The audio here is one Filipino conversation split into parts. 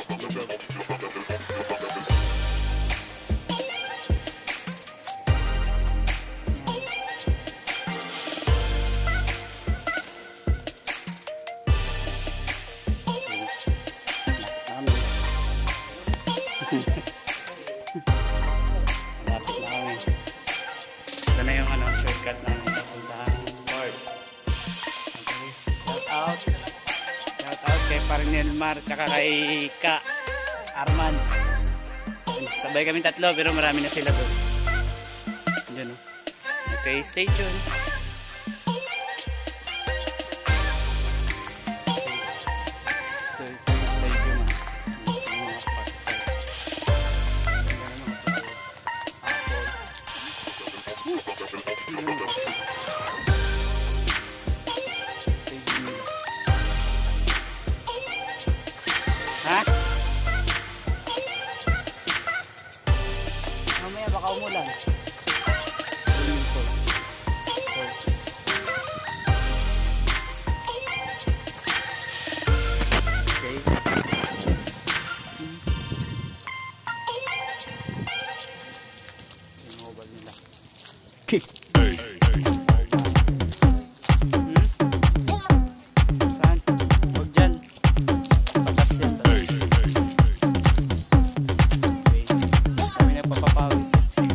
Malapit na kami. Ito na yung shortcut namin papuntang port. Okay. Shout out kay Parnel Mar tsaka kay Ka Arman. Sabay kami tatlo pero marami na sila doon. Diyan o. Okay, stay tuned. Ha? Mamaya baka umulan. Okay. Yung mobile nila. Okay. Saan? Huwag dyan. Patas yan. Okay. Kami na papapawis.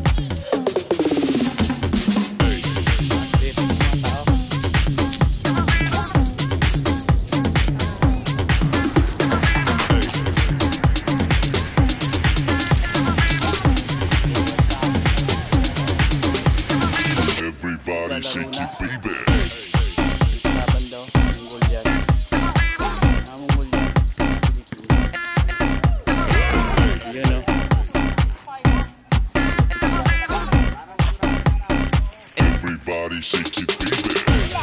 Everybody shake it, baby. Laban daw, munggol yan. Munggol yan. Yun o. Everybody shake it, baby.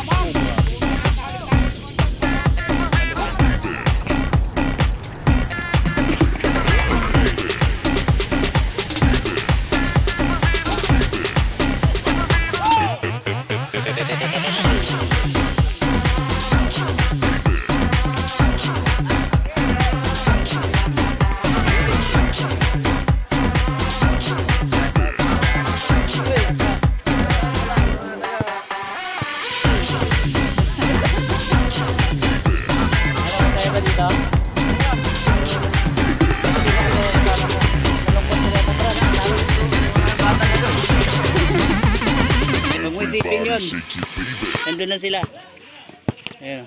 Huwag mo isipin yun. Nandun na sila. Ayun.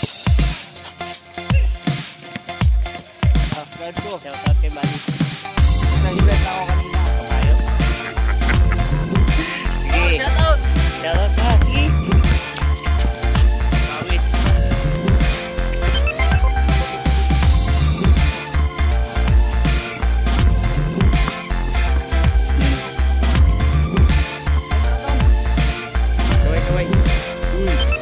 Subscribe ko. Shout out kay Buddy. Nag-event na ako kanina. Kapayo. Sige. Shout out. Shout out ka. Sige. Pawis. Kaway.